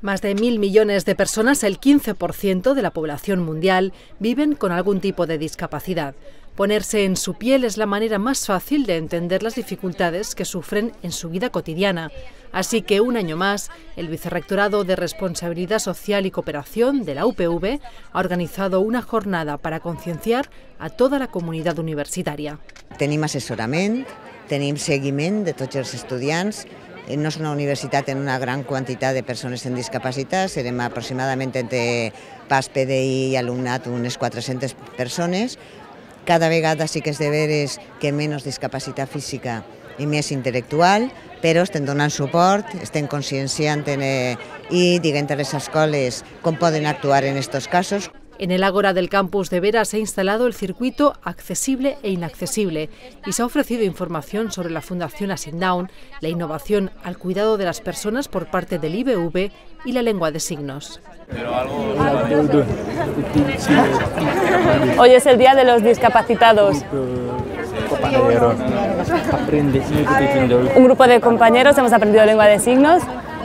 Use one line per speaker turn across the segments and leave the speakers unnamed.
Más de 1.000 millones de personas, el 15% de la población mundial, viven con algún tipo de discapacidad. Ponerse en su piel es la manera más fácil de entender las dificultades que sufren en su vida cotidiana. Así que un año más, el Vicerrectorado de Responsabilidad Social y Cooperación de la UPV ha organizado una jornada para concienciar a toda la comunitat universitària.
Tenim assessorament, tenim seguiment de tots els estudiants. No és una universitat en una gran quantitat de persones amb discapacitat, serem aproximadament entre PAS, PDI i alumnat unes 400 persones. Cada vegada sí que és de veres que menys discapacitat física i més intel·lectual, però estem donant suport, estem conscienciant i dient a les escoles com poden actuar en aquests casos.
En el Ágora del campus de Vera se ha instalado el circuito accesible e inaccesible y se ha ofrecido información sobre la Fundación Asindown, la innovación al cuidado de las personas por parte del IBV y la lengua de signos.
Hoy es el Día de los Discapacitados. Un grupo de compañeros hemos aprendido lengua de signos.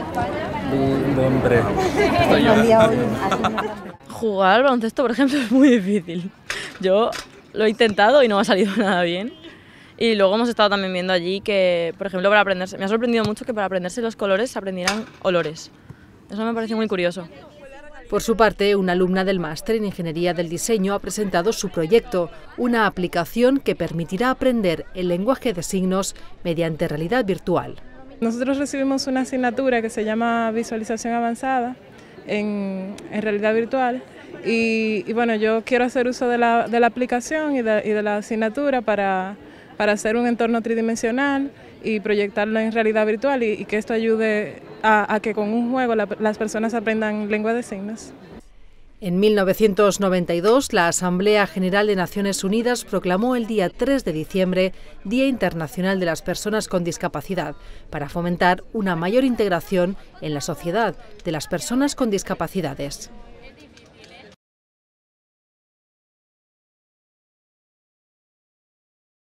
Jugar al baloncesto, por ejemplo, es muy difícil. Yo lo he intentado y no me ha salido nada bien. Y luego hemos estado también viendo allí que, por ejemplo, para aprenderse, me ha sorprendido mucho que para aprenderse los colores se aprendieran olores. Eso me parece muy curioso.
Por su parte, una alumna del máster en Ingeniería del Diseño ha presentado su proyecto, una aplicación que permitirá aprender el lenguaje de signos mediante realidad virtual.
Nosotros recibimos una asignatura que se llama Visualización Avanzada en realidad virtual y bueno, yo quiero hacer uso de la aplicación y de la asignatura para hacer un entorno tridimensional y proyectarlo en realidad virtual y que esto ayude a que con un juego las personas aprendan lengua de signos.
En 1992, la Asamblea General de Naciones Unidas proclamó el día 3 de diciembre Día Internacional de las Personas con Discapacidad, para fomentar una mayor integración en la sociedad de las personas con discapacidades.